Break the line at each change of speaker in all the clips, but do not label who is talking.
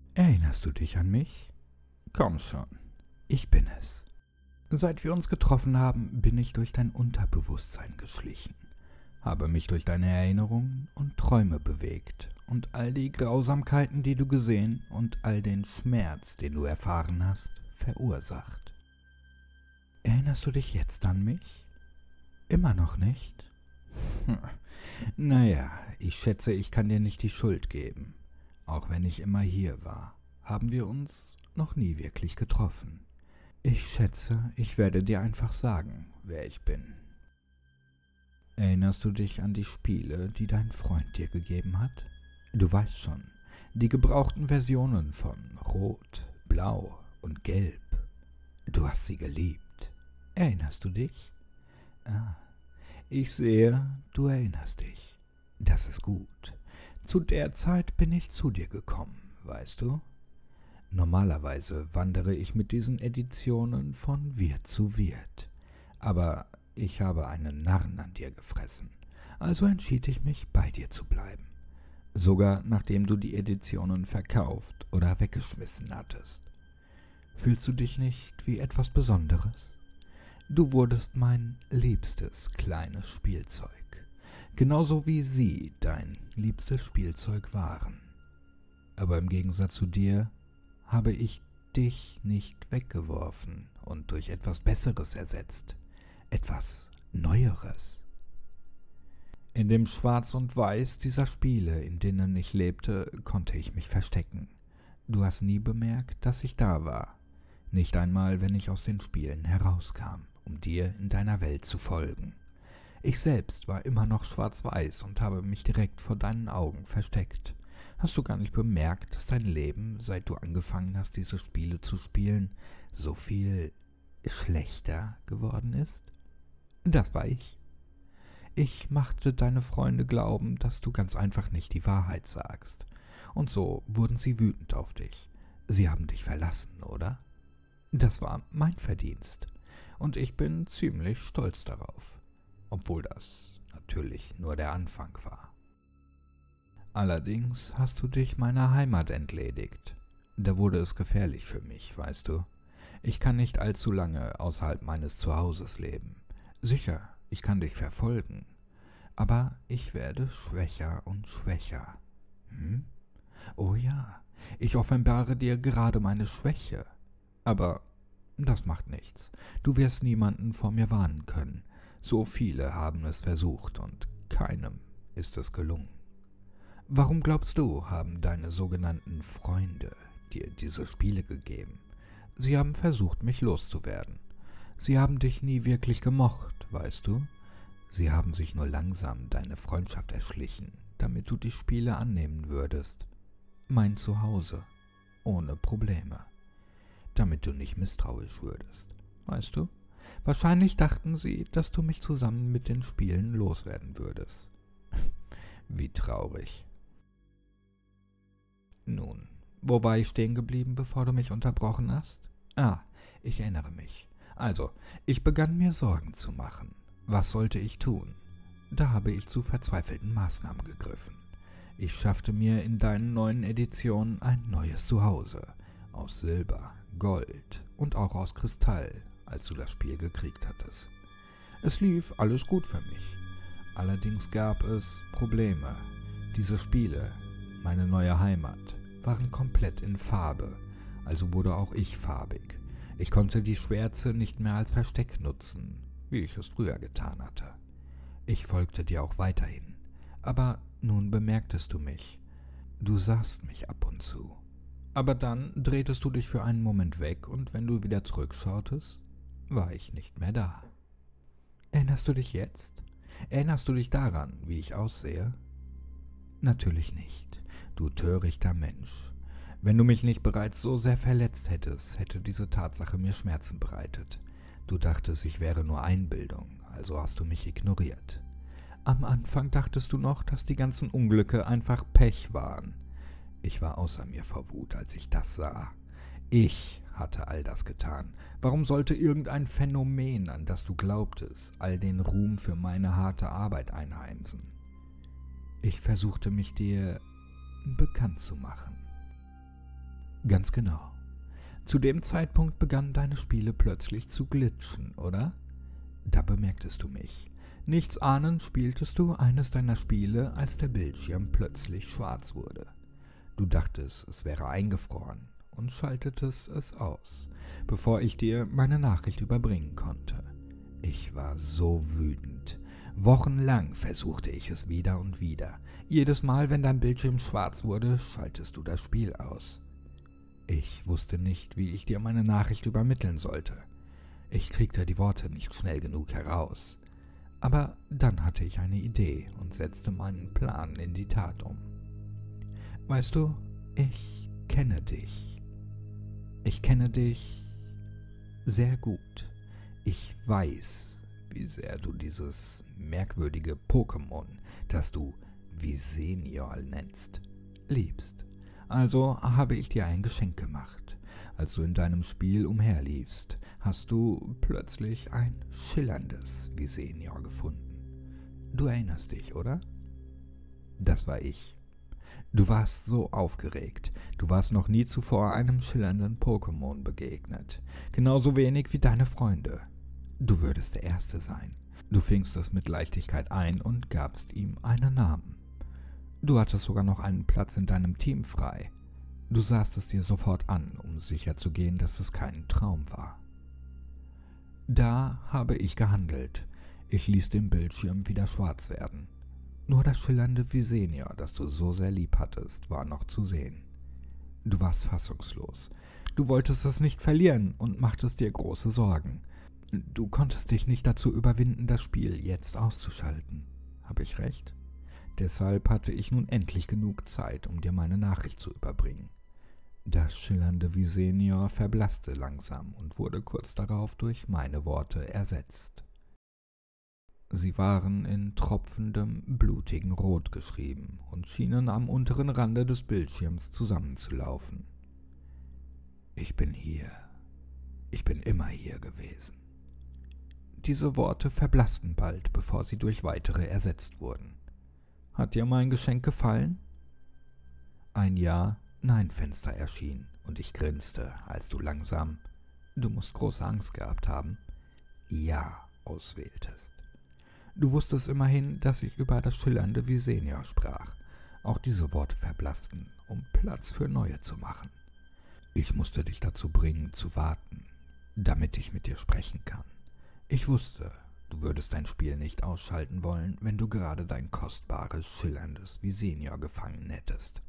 Erinnerst du dich an mich? Komm schon, ich bin es. Seit wir uns getroffen haben, bin ich durch dein Unterbewusstsein geschlichen, habe mich durch deine Erinnerungen und Träume bewegt und all die Grausamkeiten, die du gesehen und all den Schmerz, den du erfahren hast, verursacht. Erinnerst du dich jetzt an mich? Immer noch nicht? Naja, ich schätze, ich kann dir nicht die Schuld geben. Auch wenn ich immer hier war, haben wir uns noch nie wirklich getroffen. Ich schätze, ich werde dir einfach sagen, wer ich bin. Erinnerst du dich an die Spiele, die dein Freund dir gegeben hat? Du weißt schon, die gebrauchten Versionen von Rot, Blau und Gelb. Du hast sie geliebt. Erinnerst du dich? Ah, ich sehe, du erinnerst dich. Das ist gut. Zu der Zeit bin ich zu dir gekommen, weißt du? Normalerweise wandere ich mit diesen Editionen von Wirt zu Wirt. Aber ich habe einen Narren an dir gefressen, also entschied ich mich, bei dir zu bleiben. Sogar nachdem du die Editionen verkauft oder weggeschmissen hattest. Fühlst du dich nicht wie etwas Besonderes? Du wurdest mein liebstes kleines Spielzeug, genauso wie sie dein liebstes Spielzeug waren. Aber im Gegensatz zu dir habe ich dich nicht weggeworfen und durch etwas Besseres ersetzt, etwas Neueres. In dem Schwarz und Weiß dieser Spiele, in denen ich lebte, konnte ich mich verstecken. Du hast nie bemerkt, dass ich da war, nicht einmal, wenn ich aus den Spielen herauskam, um dir in deiner Welt zu folgen. Ich selbst war immer noch schwarz-weiß und habe mich direkt vor deinen Augen versteckt. Hast du gar nicht bemerkt, dass dein Leben, seit du angefangen hast, diese Spiele zu spielen, so viel schlechter geworden ist? Das war ich. Ich machte deine Freunde glauben, dass du ganz einfach nicht die Wahrheit sagst. Und so wurden sie wütend auf dich. Sie haben dich verlassen, oder? Das war mein Verdienst. Und ich bin ziemlich stolz darauf. Obwohl das natürlich nur der Anfang war. Allerdings hast du dich meiner Heimat entledigt. Da wurde es gefährlich für mich, weißt du. Ich kann nicht allzu lange außerhalb meines Zuhauses leben. Sicher, ich kann dich verfolgen, aber ich werde schwächer und schwächer. Hm? Oh ja, ich offenbare dir gerade meine Schwäche. Aber das macht nichts. Du wirst niemanden vor mir warnen können. So viele haben es versucht und keinem ist es gelungen. Warum glaubst du, haben deine sogenannten Freunde dir diese Spiele gegeben? Sie haben versucht, mich loszuwerden. Sie haben dich nie wirklich gemocht, weißt du? Sie haben sich nur langsam deine Freundschaft erschlichen, damit du die Spiele annehmen würdest. Mein Zuhause, ohne Probleme. Damit du nicht misstrauisch würdest, weißt du? Wahrscheinlich dachten sie, dass du mich zusammen mit den Spielen loswerden würdest. Wie traurig. Nun, wo war ich stehen geblieben, bevor du mich unterbrochen hast? Ah, ich erinnere mich. Also, ich begann mir Sorgen zu machen. Was sollte ich tun? Da habe ich zu verzweifelten Maßnahmen gegriffen. Ich schaffte mir in deinen neuen Editionen ein neues Zuhause. Aus Silber, Gold und auch aus Kristall, als du das Spiel gekriegt hattest. Es lief alles gut für mich. Allerdings gab es Probleme. Diese Spiele, meine neue Heimat, waren komplett in Farbe, also wurde auch ich farbig. Ich konnte die Schwärze nicht mehr als Versteck nutzen, wie ich es früher getan hatte. Ich folgte dir auch weiterhin, aber nun bemerktest du mich. Du sahst mich ab und zu. Aber dann drehtest du dich für einen Moment weg und wenn du wieder zurückschautest, war ich nicht mehr da. Erinnerst du dich jetzt? Erinnerst du dich daran, wie ich aussehe? Natürlich nicht, du törichter Mensch. Wenn du mich nicht bereits so sehr verletzt hättest, hätte diese Tatsache mir Schmerzen bereitet. Du dachtest, ich wäre nur Einbildung, also hast du mich ignoriert. Am Anfang dachtest du noch, dass die ganzen Unglücke einfach Pech waren. Ich war außer mir vor Wut, als ich das sah. Ich hatte all das getan. Warum sollte irgendein Phänomen, an das du glaubtest, all den Ruhm für meine harte Arbeit einheimsen? Ich versuchte mich dir bekannt zu machen. Ganz genau. Zu dem Zeitpunkt begannen deine Spiele plötzlich zu glitschen, oder? Da bemerktest du mich. Nichts ahnend spieltest du eines deiner Spiele, als der Bildschirm plötzlich schwarz wurde. Du dachtest, es wäre eingefroren und schaltetest es aus, bevor ich dir meine Nachricht überbringen konnte. Ich war so wütend. Wochenlang versuchte ich es wieder und wieder. Jedes Mal, wenn dein Bildschirm schwarz wurde, schaltest du das Spiel aus. Ich wusste nicht, wie ich dir meine Nachricht übermitteln sollte. Ich kriegte die Worte nicht schnell genug heraus. Aber dann hatte ich eine Idee und setzte meinen Plan in die Tat um. Weißt du, ich kenne dich. Ich kenne dich sehr gut. Ich weiß, wie sehr du dieses merkwürdige Pokémon, das du Visenior nennst, liebst. Also habe ich dir ein Geschenk gemacht. Als du in deinem Spiel umherliefst, hast du plötzlich ein schillerndes Visenior gefunden. Du erinnerst dich, oder? Das war ich. Du warst so aufgeregt. Du warst noch nie zuvor einem schillernden Pokémon begegnet. Genauso wenig wie deine Freunde. Du würdest der Erste sein. Du fingst es mit Leichtigkeit ein und gabst ihm einen Namen. Du hattest sogar noch einen Platz in deinem Team frei. Du sahst es dir sofort an, um sicherzugehen, dass es kein Traum war. Da habe ich gehandelt. Ich ließ den Bildschirm wieder schwarz werden. Nur das schillernde Visenior, das du so sehr lieb hattest, war noch zu sehen. Du warst fassungslos. Du wolltest es nicht verlieren und machtest dir große Sorgen. Du konntest dich nicht dazu überwinden, das Spiel jetzt auszuschalten. Habe ich recht? Deshalb hatte ich nun endlich genug Zeit, um dir meine Nachricht zu überbringen. Das schillernde Visenior verblasste langsam und wurde kurz darauf durch meine Worte ersetzt. Sie waren in tropfendem, blutigen Rot geschrieben und schienen am unteren Rande des Bildschirms zusammenzulaufen. Ich bin hier. Ich bin immer hier gewesen. Diese Worte verblassten bald, bevor sie durch weitere ersetzt wurden. Hat dir mein Geschenk gefallen? Ein Ja-Nein-Fenster erschien und ich grinste, als du langsam, du musst große Angst gehabt haben, Ja auswähltest. Du wusstest immerhin, dass ich über das schillernde Visenior sprach. Auch diese Worte verblassten, um Platz für neue zu machen. Ich musste dich dazu bringen, zu warten, damit ich mit dir sprechen kann. Ich wusste, du würdest dein Spiel nicht ausschalten wollen, wenn du gerade dein kostbares, schillerndes Visenior gefangen hättest.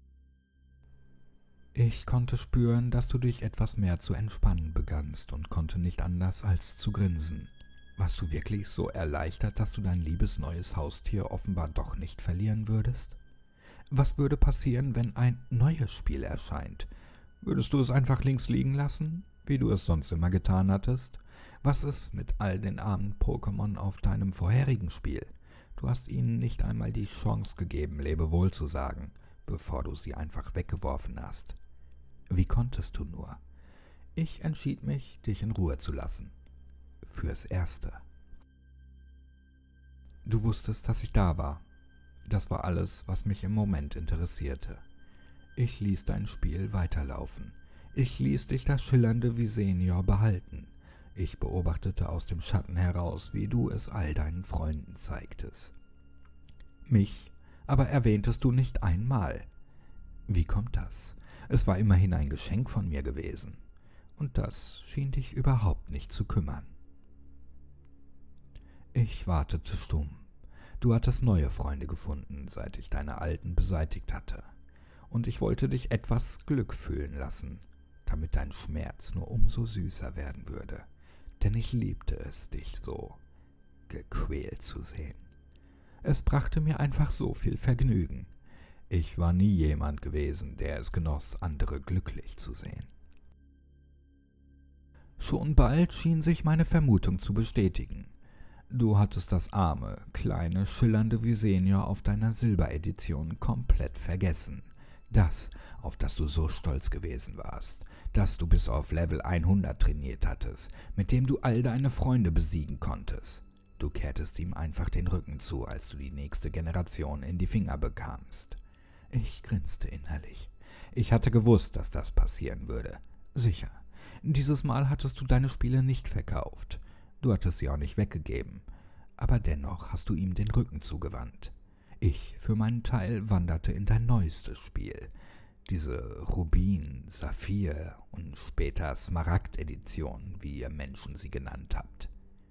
Ich konnte spüren, dass du dich etwas mehr zu entspannen begannst und konnte nicht anders als zu grinsen. Warst du wirklich so erleichtert, dass du dein liebes neues Haustier offenbar doch nicht verlieren würdest? Was würde passieren, wenn ein neues Spiel erscheint? Würdest du es einfach links liegen lassen, wie du es sonst immer getan hattest? Was ist mit all den armen Pokémon auf deinem vorherigen Spiel? Du hast ihnen nicht einmal die Chance gegeben, Lebewohl zu sagen, bevor du sie einfach weggeworfen hast. Wie konntest du nur? Ich entschied mich, dich in Ruhe zu lassen. Fürs Erste. Du wusstest, dass ich da war. Das war alles, was mich im Moment interessierte. Ich ließ dein Spiel weiterlaufen. Ich ließ dich das schillernde Visenior behalten. Ich beobachtete aus dem Schatten heraus, wie du es all deinen Freunden zeigtest. Mich aber erwähntest du nicht einmal. Wie kommt das? Es war immerhin ein Geschenk von mir gewesen. Und das schien dich überhaupt nicht zu kümmern. Ich wartete stumm. Du hattest neue Freunde gefunden, seit ich deine alten beseitigt hatte. Und ich wollte dich etwas Glück fühlen lassen, damit dein Schmerz nur umso süßer werden würde. Denn ich liebte es, dich so gequält zu sehen. Es brachte mir einfach so viel Vergnügen. Ich war nie jemand gewesen, der es genoss, andere glücklich zu sehen. Schon bald schien sich meine Vermutung zu bestätigen. Du hattest das arme, kleine, schillernde Visenior auf deiner Silberedition komplett vergessen. Das, auf das du so stolz gewesen warst, das du bis auf Level 100 trainiert hattest, mit dem du all deine Freunde besiegen konntest. Du kehrtest ihm einfach den Rücken zu, als du die nächste Generation in die Finger bekamst. Ich grinste innerlich. Ich hatte gewusst, dass das passieren würde. Sicher. Dieses Mal hattest du deine Spiele nicht verkauft. Du hattest sie auch nicht weggegeben. Aber dennoch hast du ihm den Rücken zugewandt. Ich, für meinen Teil, wanderte in dein neuestes Spiel. Diese Rubin, Saphir und später Smaragd-Edition, wie ihr Menschen sie genannt habt.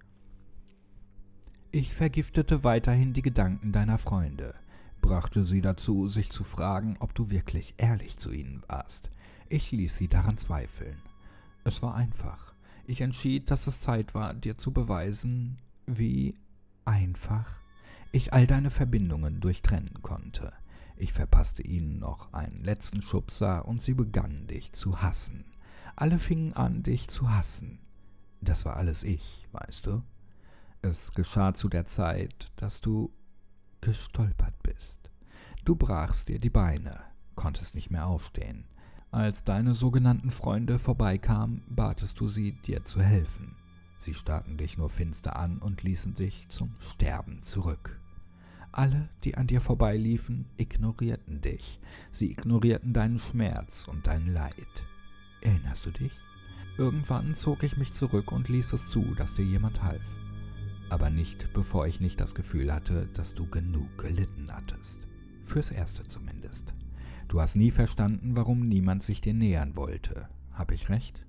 Ich vergiftete weiterhin die Gedanken deiner Freunde, brachte sie dazu, sich zu fragen, ob du wirklich ehrlich zu ihnen warst. Ich ließ sie daran zweifeln. Es war einfach. Ich entschied, dass es Zeit war, dir zu beweisen, wie einfach ich all deine Verbindungen durchtrennen konnte. Ich verpasste ihnen noch einen letzten Schubser und sie begannen dich zu hassen. Alle fingen an, dich zu hassen. Das war alles ich, weißt du? Es geschah zu der Zeit, dass du gestolpert bist. Du brachst dir die Beine, konntest nicht mehr aufstehen. Als deine sogenannten Freunde vorbeikamen, batest du sie, dir zu helfen. Sie starrten dich nur finster an und ließen dich zum Sterben zurück. Alle, die an dir vorbeiliefen, ignorierten dich. Sie ignorierten deinen Schmerz und dein Leid. Erinnerst du dich? Irgendwann zog ich mich zurück und ließ es zu, dass dir jemand half. Aber nicht, bevor ich nicht das Gefühl hatte, dass du genug gelitten hattest. Fürs Erste zumindest. Du hast nie verstanden, warum niemand sich dir nähern wollte. Hab ich recht?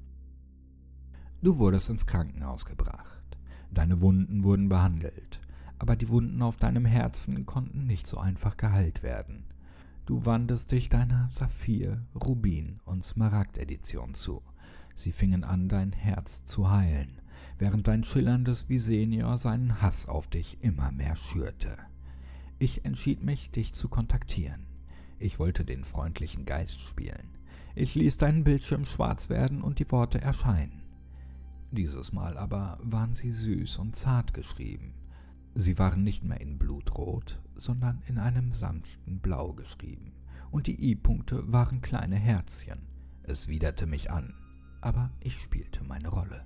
Du wurdest ins Krankenhaus gebracht. Deine Wunden wurden behandelt. Aber die Wunden auf deinem Herzen konnten nicht so einfach geheilt werden. Du wandtest dich deiner Saphir, Rubin und Smaragd-Edition zu. Sie fingen an, dein Herz zu heilen, während dein schillerndes Visenior seinen Hass auf dich immer mehr schürte. Ich entschied mich, dich zu kontaktieren. Ich wollte den freundlichen Geist spielen. Ich ließ deinen Bildschirm schwarz werden und die Worte erscheinen. Dieses Mal aber waren sie süß und zart geschrieben. Sie waren nicht mehr in Blutrot, sondern in einem sanften Blau geschrieben, und die I-Punkte waren kleine Herzchen. Es widerte mich an, aber ich spielte meine Rolle.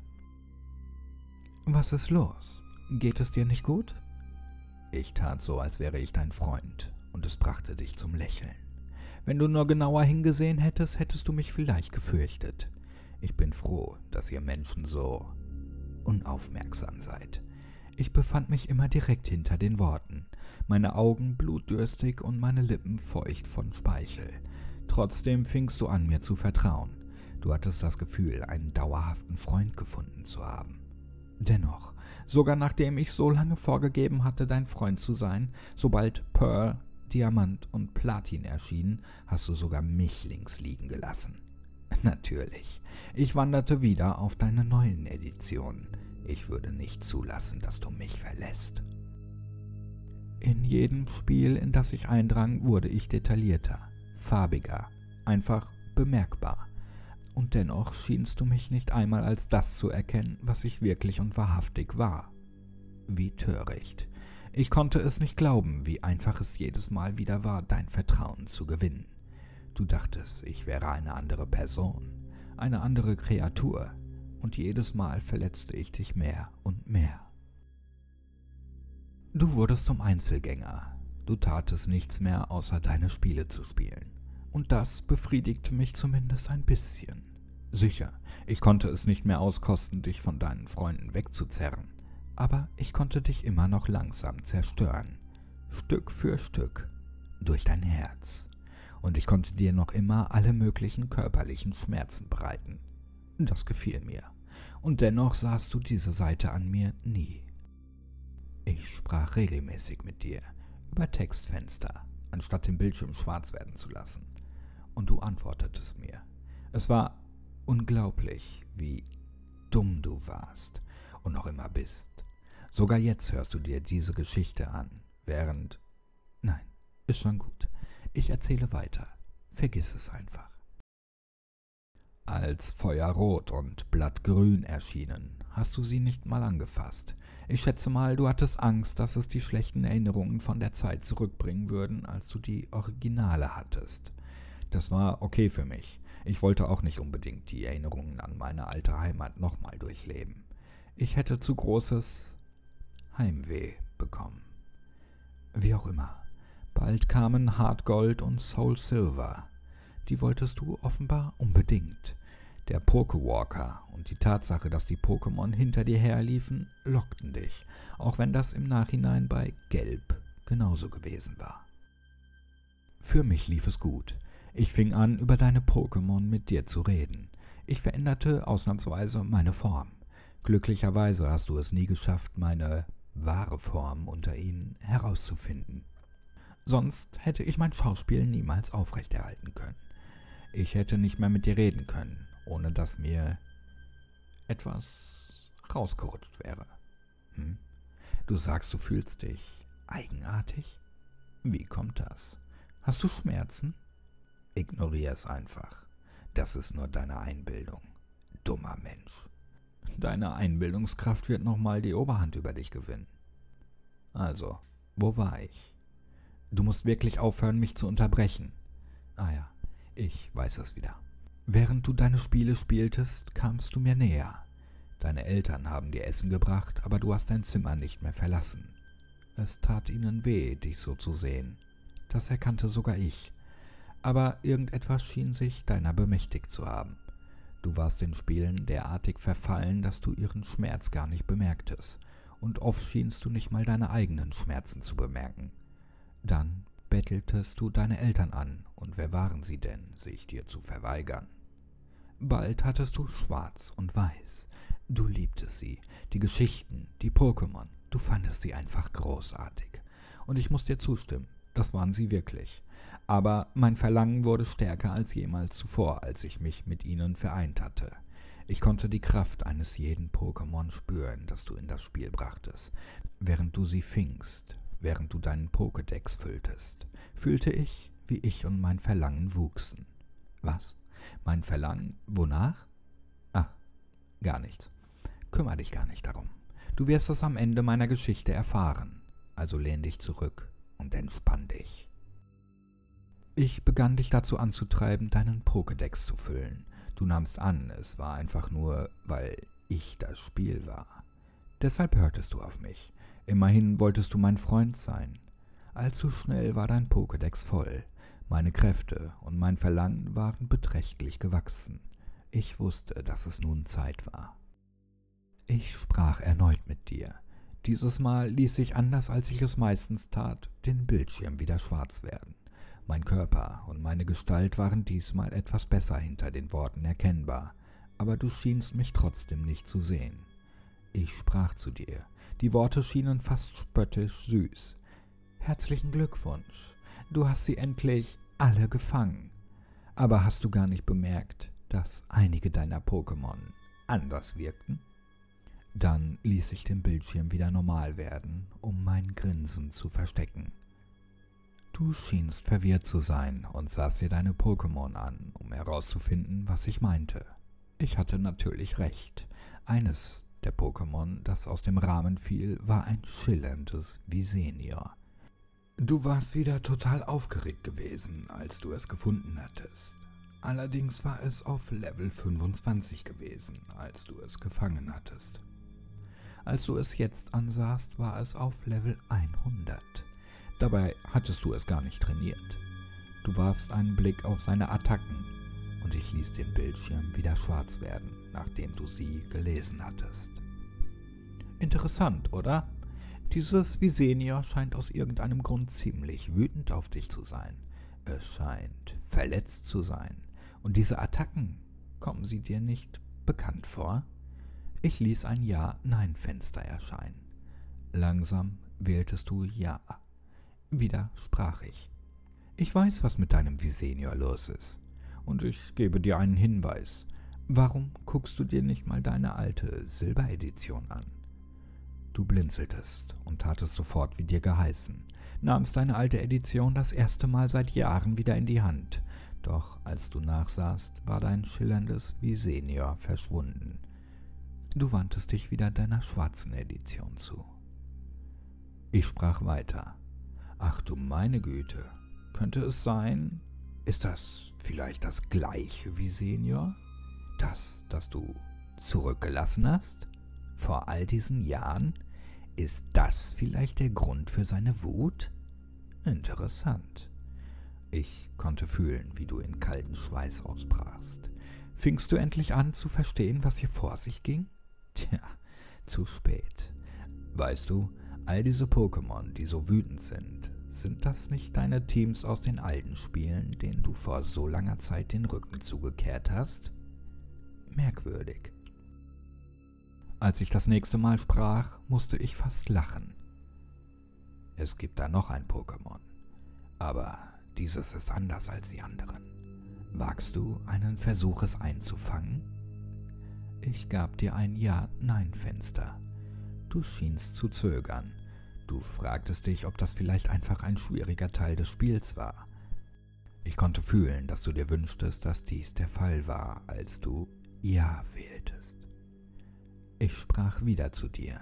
»Was ist los? Geht es dir nicht gut?« Ich tat so, als wäre ich dein Freund, und es brachte dich zum Lächeln. Wenn du nur genauer hingesehen hättest, hättest du mich vielleicht gefürchtet. Ich bin froh, dass ihr Menschen so unaufmerksam seid. Ich befand mich immer direkt hinter den Worten, meine Augen blutdürstig und meine Lippen feucht von Speichel. Trotzdem fingst du an, mir zu vertrauen. Du hattest das Gefühl, einen dauerhaften Freund gefunden zu haben. Dennoch, sogar nachdem ich so lange vorgegeben hatte, dein Freund zu sein, sobald Pearl, Diamant und Platin erschienen, hast du sogar mich links liegen gelassen. Natürlich, ich wanderte wieder auf deine neuen Editionen. Ich würde nicht zulassen, dass du mich verlässt. In jedem Spiel, in das ich eindrang, wurde ich detaillierter, farbiger, einfach bemerkbar. Und dennoch schienst du mich nicht einmal als das zu erkennen, was ich wirklich und wahrhaftig war. Wie töricht. Ich konnte es nicht glauben, wie einfach es jedes Mal wieder war, dein Vertrauen zu gewinnen. Du dachtest, ich wäre eine andere Person, eine andere Kreatur, und jedes Mal verletzte ich dich mehr und mehr. Du wurdest zum Einzelgänger. Du tatest nichts mehr, außer deine Spiele zu spielen. Und das befriedigte mich zumindest ein bisschen. Sicher, ich konnte es nicht mehr auskosten, dich von deinen Freunden wegzuzerren, aber ich konnte dich immer noch langsam zerstören, Stück für Stück, durch dein Herz. Und ich konnte dir noch immer alle möglichen körperlichen Schmerzen bereiten. Das gefiel mir. Und dennoch sahst du diese Seite an mir nie. Ich sprach regelmäßig mit dir, über Textfenster, anstatt den Bildschirm schwarz werden zu lassen. Und du antwortetest mir. Es war unglaublich, wie dumm du warst und noch immer bist. Sogar jetzt hörst du dir diese Geschichte an, während... Nein, ist schon gut. Ich erzähle weiter. Vergiss es einfach. Als Feuerrot und Blattgrün erschienen, hast du sie nicht mal angefasst. Ich schätze mal, du hattest Angst, dass es die schlechten Erinnerungen von der Zeit zurückbringen würden, als du die Originale hattest. Das war okay für mich. Ich wollte auch nicht unbedingt die Erinnerungen an meine alte Heimat nochmal durchleben. Ich hätte zu großes Heimweh bekommen. Wie auch immer. Bald kamen Hard Gold und Soul Silver. die wolltest du offenbar unbedingt. Der Pokewalker und die Tatsache, dass die Pokémon hinter dir herliefen, lockten dich, auch wenn das im Nachhinein bei Gelb genauso gewesen war. Für mich lief es gut. Ich fing an, über deine Pokémon mit dir zu reden. Ich veränderte ausnahmsweise meine Form. Glücklicherweise hast du es nie geschafft, meine wahre Form unter ihnen herauszufinden. Sonst hätte ich mein Schauspiel niemals aufrechterhalten können. Ich hätte nicht mehr mit dir reden können, ohne dass mir etwas rausgerutscht wäre. Du sagst, du fühlst dich eigenartig? Wie kommt das? Hast du Schmerzen? Ignoriere es einfach. Das ist nur deine Einbildung. Dummer Mensch. Deine Einbildungskraft wird nochmal die Oberhand über dich gewinnen. Also, wo war ich? Du musst wirklich aufhören, mich zu unterbrechen. Ah ja, ich weiß es wieder. Während du deine Spiele spieltest, kamst du mir näher. Deine Eltern haben dir Essen gebracht, aber du hast dein Zimmer nicht mehr verlassen. Es tat ihnen weh, dich so zu sehen. Das erkannte sogar ich. Aber irgendetwas schien sich deiner bemächtigt zu haben. Du warst den Spielen derartig verfallen, dass du ihren Schmerz gar nicht bemerktest. Und oft schienst du nicht mal deine eigenen Schmerzen zu bemerken. Dann betteltest du deine Eltern an, und wer waren sie denn, sich dir zu verweigern? Bald hattest du Schwarz und Weiß. Du liebtest sie, die Geschichten, die Pokémon. Du fandest sie einfach großartig. Und ich muss dir zustimmen, das waren sie wirklich. Aber mein Verlangen wurde stärker als jemals zuvor, als ich mich mit ihnen vereint hatte. Ich konnte die Kraft eines jeden Pokémon spüren, das du in das Spiel brachtest. Während du sie fingst, während du deinen Pokédex fülltest, fühlte ich, wie ich und mein Verlangen wuchsen. Was? Mein Verlangen? Wonach? Gar nichts. Kümmer dich gar nicht darum. Du wirst es am Ende meiner Geschichte erfahren. Also lehn dich zurück und entspann dich. Ich begann dich dazu anzutreiben, deinen Pokédex zu füllen. Du nahmst an, es war einfach nur, weil ich das Spiel war. Deshalb hörtest du auf mich. Immerhin wolltest du mein Freund sein. Allzu schnell war dein Pokédex voll. Meine Kräfte und mein Verlangen waren beträchtlich gewachsen. Ich wusste, dass es nun Zeit war. Ich sprach erneut mit dir. Dieses Mal ließ ich, anders als ich es meistens tat, den Bildschirm wieder schwarz werden. Mein Körper und meine Gestalt waren diesmal etwas besser hinter den Worten erkennbar, aber du schienst mich trotzdem nicht zu sehen. Ich sprach zu dir. Die Worte schienen fast spöttisch süß. Herzlichen Glückwunsch. Du hast sie endlich alle gefangen. Aber hast du gar nicht bemerkt, dass einige deiner Pokémon anders wirkten? Dann ließ ich den Bildschirm wieder normal werden, um mein Grinsen zu verstecken. Du schienst verwirrt zu sein und sahst dir deine Pokémon an, um herauszufinden, was ich meinte. Ich hatte natürlich recht. Eines der Pokémon, das aus dem Rahmen fiel, war ein schillerndes Visenior. Du warst wieder total aufgeregt gewesen, als du es gefunden hattest. Allerdings war es auf Level 25 gewesen, als du es gefangen hattest. Als du es jetzt ansahst, war es auf Level 100. Dabei hattest du es gar nicht trainiert. Du warfst einen Blick auf seine Attacken und ich ließ den Bildschirm wieder schwarz werden, nachdem du sie gelesen hattest. Interessant, oder? Dieses Visenior scheint aus irgendeinem Grund ziemlich wütend auf dich zu sein. Es scheint verletzt zu sein. Und diese Attacken, kommen sie dir nicht bekannt vor? Ich ließ ein Ja-Nein-Fenster erscheinen. Langsam wähltest du Ja. Wieder sprach ich. Ich weiß, was mit deinem Visenior los ist. Und ich gebe dir einen Hinweis. Warum guckst du dir nicht mal deine alte Silberedition an? Du blinzeltest und tatest sofort, wie dir geheißen, nahmst deine alte Edition das erste Mal seit Jahren wieder in die Hand. Doch als du nachsahst, war dein schillerndes Visenior verschwunden. Du wandtest dich wieder deiner schwarzen Edition zu. Ich sprach weiter. Ach du meine Güte, könnte es sein, ist das vielleicht das gleiche Visenior? Das du zurückgelassen hast? Vor all diesen Jahren? Ist das vielleicht der Grund für seine Wut? Interessant. Ich konnte fühlen, wie du in kalten Schweiß ausbrachst. Fingst du endlich an zu verstehen, was hier vor sich ging? Tja, zu spät. Weißt du, all diese Pokémon, die so wütend sind das nicht deine Teams aus den alten Spielen, denen du vor so langer Zeit den Rücken zugekehrt hast? Merkwürdig. Als ich das nächste Mal sprach, musste ich fast lachen. Es gibt da noch ein Pokémon, aber dieses ist anders als die anderen. Wagst du einen Versuch, es einzufangen? Ich gab dir ein Ja-Nein-Fenster. Du schienst zu zögern. Du fragtest dich, ob das vielleicht einfach ein schwieriger Teil des Spiels war. Ich konnte fühlen, dass du dir wünschtest, dass dies der Fall war, als du Ja wähltest. Ich sprach wieder zu dir.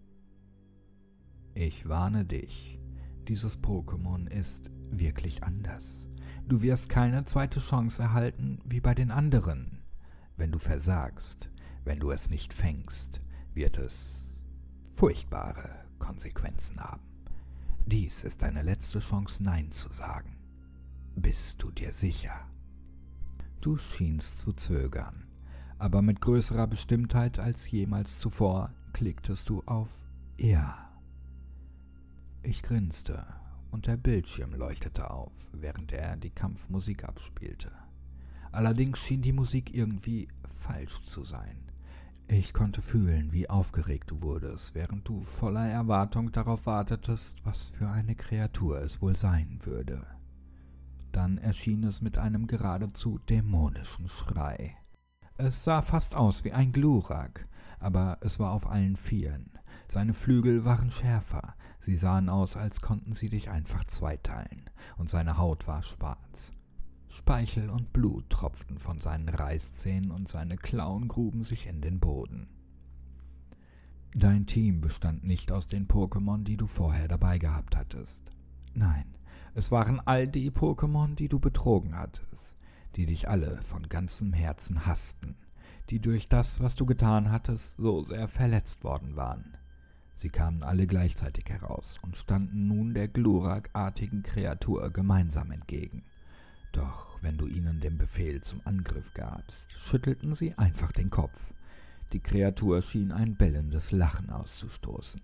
Ich warne dich, dieses Pokémon ist wirklich anders. Du wirst keine zweite Chance erhalten wie bei den anderen. Wenn du versagst, wenn du es nicht fängst, wird es furchtbare Konsequenzen haben. Dies ist deine letzte Chance, Nein zu sagen. Bist du dir sicher? Du schienst zu zögern, aber mit größerer Bestimmtheit als jemals zuvor klicktest du auf Ja. Ich grinste und der Bildschirm leuchtete auf, während er die Kampfmusik abspielte. Allerdings schien die Musik irgendwie falsch zu sein. Ich konnte fühlen, wie aufgeregt du wurdest, während du voller Erwartung darauf wartetest, was für eine Kreatur es wohl sein würde. Dann erschien es mit einem geradezu dämonischen Schrei. Es sah fast aus wie ein Glurak, aber es war auf allen Vieren. Seine Flügel waren schärfer, sie sahen aus, als konnten sie dich einfach zweiteilen, und seine Haut war schwarz. Speichel und Blut tropften von seinen Reißzähnen und seine Klauen gruben sich in den Boden. Dein Team bestand nicht aus den Pokémon, die du vorher dabei gehabt hattest. Nein, es waren all die Pokémon, die du betrogen hattest, die dich alle von ganzem Herzen hassten, die durch das, was du getan hattest, so sehr verletzt worden waren. Sie kamen alle gleichzeitig heraus und standen nun der Glurak-artigen Kreatur gemeinsam entgegen. Doch wenn du ihnen den Befehl zum Angriff gabst, schüttelten sie einfach den Kopf. Die Kreatur schien ein bellendes Lachen auszustoßen.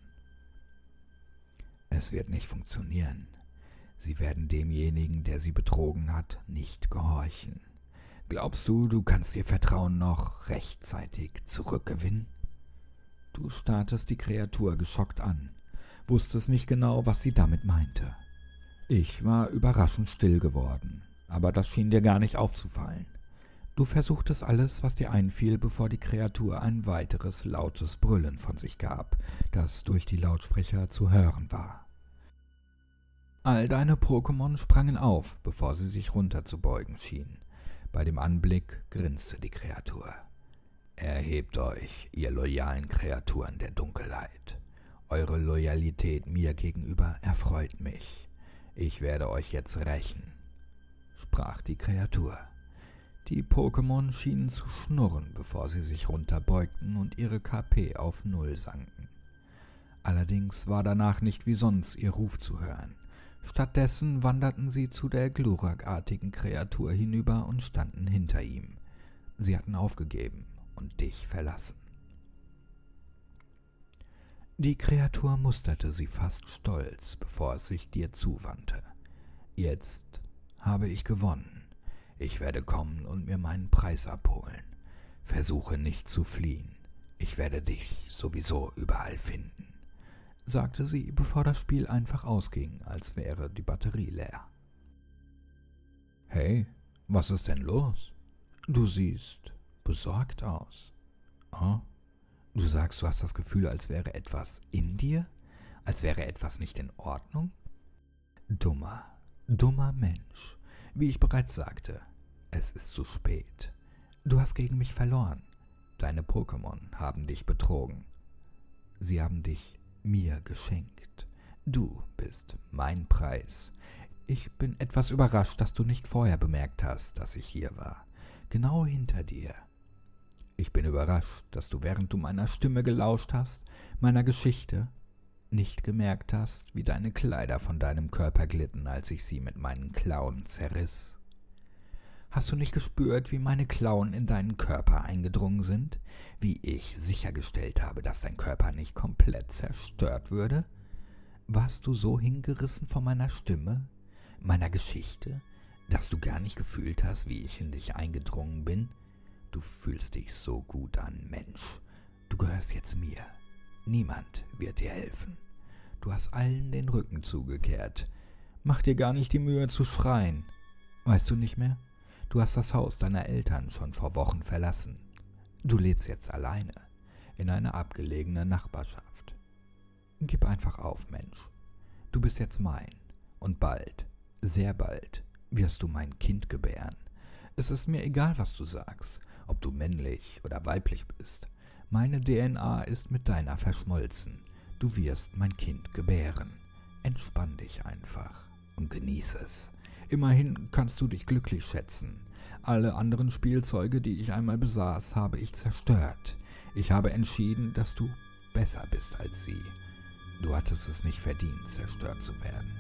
Es wird nicht funktionieren. Sie werden demjenigen, der sie betrogen hat, nicht gehorchen. Glaubst du, du kannst ihr Vertrauen noch rechtzeitig zurückgewinnen? Du starrtest die Kreatur geschockt an, wusstest nicht genau, was sie damit meinte. Ich war überraschend still geworden, aber das schien dir gar nicht aufzufallen. Du versuchtest alles, was dir einfiel, bevor die Kreatur ein weiteres lautes Brüllen von sich gab, das durch die Lautsprecher zu hören war. All deine Pokémon sprangen auf, bevor sie sich runterzubeugen schienen. Bei dem Anblick grinste die Kreatur. Erhebt euch, ihr loyalen Kreaturen der Dunkelheit. Eure Loyalität mir gegenüber erfreut mich. Ich werde euch jetzt rächen, sprach die Kreatur. Die Pokémon schienen zu schnurren, bevor sie sich runterbeugten und ihre KP auf 0 sanken. Allerdings war danach nicht wie sonst ihr Ruf zu hören. Stattdessen wanderten sie zu der Glurak-artigen Kreatur hinüber und standen hinter ihm. Sie hatten aufgegeben und dich verlassen. Die Kreatur musterte sie fast stolz, bevor es sich dir zuwandte. Jetzt habe ich gewonnen. Ich werde kommen und mir meinen Preis abholen. Versuche nicht zu fliehen. Ich werde dich sowieso überall finden, sagte sie, bevor das Spiel einfach ausging, als wäre die Batterie leer. Hey, was ist denn los? Du siehst besorgt aus. Oh, du sagst, du hast das Gefühl, als wäre etwas in dir? Als wäre etwas nicht in Ordnung? Dummer Mensch. Wie ich bereits sagte, es ist zu spät. Du hast gegen mich verloren. Deine Pokémon haben dich betrogen. Sie haben dich mir geschenkt. Du bist mein Preis. Ich bin etwas überrascht, dass du nicht vorher bemerkt hast, dass ich hier war. Genau hinter dir. Ich bin überrascht, dass du, während du meiner Stimme gelauscht hast, meiner Geschichte, Nicht gemerkt hast, wie deine Kleider von deinem Körper glitten, als ich sie mit meinen Klauen zerriss? Hast du nicht gespürt, wie meine Klauen in deinen Körper eingedrungen sind? Wie ich sichergestellt habe, dass dein Körper nicht komplett zerstört würde? Warst du so hingerissen von meiner Stimme, meiner Geschichte, dass du gar nicht gefühlt hast, wie ich in dich eingedrungen bin? Du fühlst dich so gut an, Mensch. Du gehörst jetzt mir. Niemand wird dir helfen. Du hast allen den Rücken zugekehrt. Mach dir gar nicht die Mühe zu schreien. Weißt du nicht mehr? Du hast das Haus deiner Eltern schon vor Wochen verlassen. Du lebst jetzt alleine in einer abgelegenen Nachbarschaft. Gib einfach auf, Mensch. Du bist jetzt mein. Und bald, sehr bald, wirst du mein Kind gebären. Es ist mir egal, was du sagst, ob du männlich oder weiblich bist. Meine DNA ist mit deiner verschmolzen. Du wirst mein Kind gebären. Entspann dich einfach und genieß es. Immerhin kannst du dich glücklich schätzen. Alle anderen Spielzeuge, die ich einmal besaß, habe ich zerstört. Ich habe entschieden, dass du besser bist als sie. Du hattest es nicht verdient, zerstört zu werden.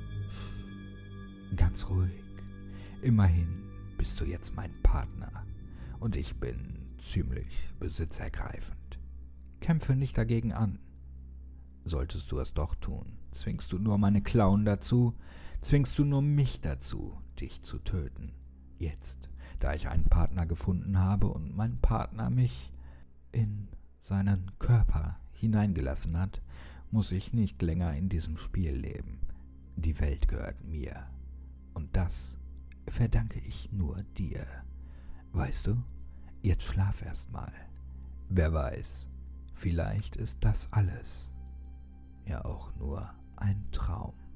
Ganz ruhig. Immerhin bist du jetzt mein Partner. Und ich bin ziemlich besitzergreifend. Kämpfe nicht dagegen an. Solltest du es doch tun, zwingst du nur meine Klauen dazu, zwingst du nur mich dazu, dich zu töten. Jetzt, da ich einen Partner gefunden habe und mein Partner mich in seinen Körper hineingelassen hat, muss ich nicht länger in diesem Spiel leben. Die Welt gehört mir. Und das verdanke ich nur dir. Weißt du, jetzt schlaf erst mal. Wer weiß, vielleicht ist das alles ja auch nur ein Traum.